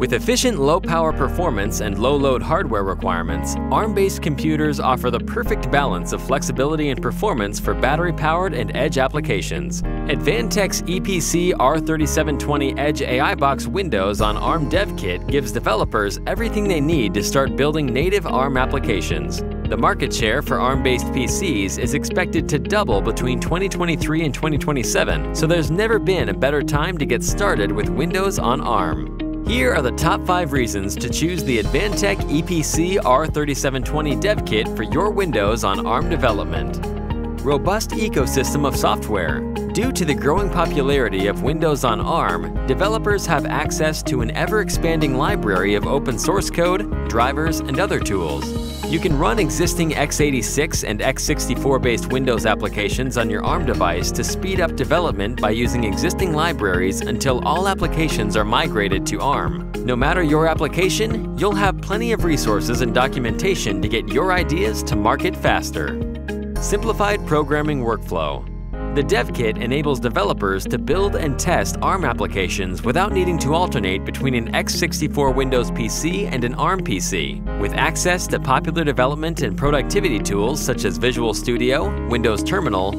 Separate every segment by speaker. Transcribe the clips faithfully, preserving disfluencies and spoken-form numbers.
Speaker 1: With efficient low-power performance and low-load hardware requirements, ARM-based computers offer the perfect balance of flexibility and performance for battery-powered and edge applications. Advantech's E P C R thirty-seven twenty Edge A I Box Windows on ARM Dev Kit gives developers everything they need to start building native ARM applications. The market share for ARM-based P Cs is expected to double between twenty twenty-three and twenty twenty-seven, so there's never been a better time to get started with Windows on ARM. Here are the top five reasons to choose the Advantech E P C R thirty-seven twenty Dev Kit for your Windows on ARM development. Robust ecosystem of software. Due to the growing popularity of Windows on ARM, developers have access to an ever-expanding library of open source code, drivers, and other tools. You can run existing x eighty-six and x sixty-four based Windows applications on your ARM device to speed up development by using existing libraries until all applications are migrated to ARM. No matter your application, you'll have plenty of resources and documentation to get your ideas to market faster. Simplified programming workflow. The Dev Kit enables developers to build and test ARM applications without needing to alternate between an x sixty-four Windows P C and an ARM P C. With access to popular development and productivity tools such as Visual Studio, Windows Terminal,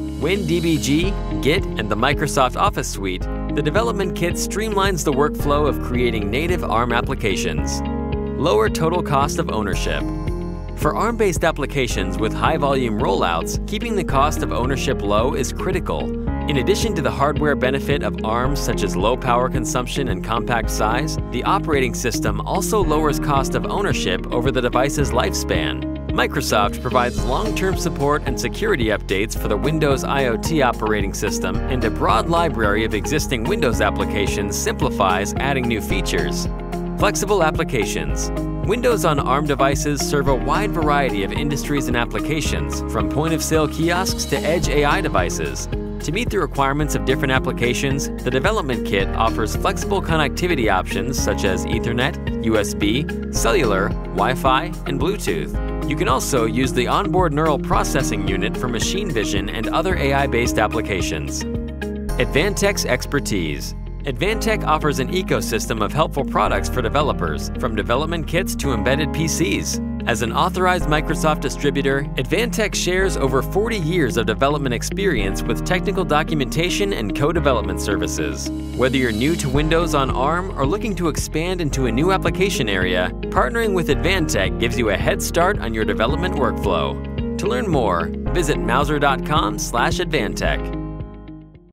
Speaker 1: WinDBG, Git, and the Microsoft Office Suite, the development kit streamlines the workflow of creating native ARM applications. Lower total cost of ownership. For ARM-based applications with high-volume rollouts, keeping the cost of ownership low is critical. In addition to the hardware benefit of ARMs such as low power consumption and compact size, the operating system also lowers cost of ownership over the device's lifespan. Microsoft provides long-term support and security updates for the Windows I O T operating system, and a broad library of existing Windows applications simplifies adding new features. Flexible applications. Windows on ARM devices serve a wide variety of industries and applications, from point-of-sale kiosks to edge A I devices. To meet the requirements of different applications, the development kit offers flexible connectivity options such as Ethernet, U S B, cellular, Wi-Fi, and Bluetooth. You can also use the onboard neural processing unit for machine vision and other A I-based applications. Advantech's expertise. Advantech offers an ecosystem of helpful products for developers, from development kits to embedded P Cs. As an authorized Microsoft distributor, Advantech shares over forty years of development experience with technical documentation and co-development services. Whether you're new to Windows on ARM or looking to expand into a new application area, partnering with Advantech gives you a head start on your development workflow. To learn more, visit mauser dot com slash Advantech.